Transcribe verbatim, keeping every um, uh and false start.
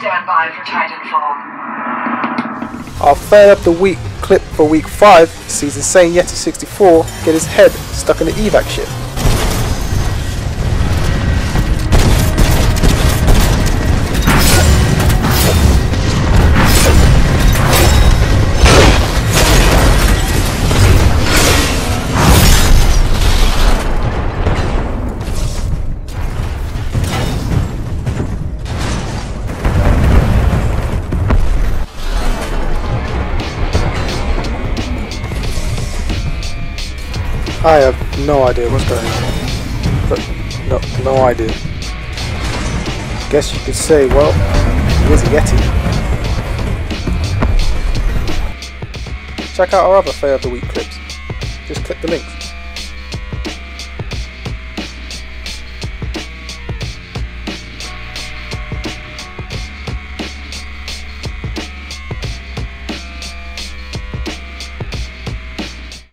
Stand by for Titanfall. Our fail of the week clip for week five sees Insaneyeti sixty-four get his head stuck in the evac ship. I have no idea what's going on, but no, no idea. Guess you could say, well, he is a Yeti. Check out our other fail of the week clips. Just click the links.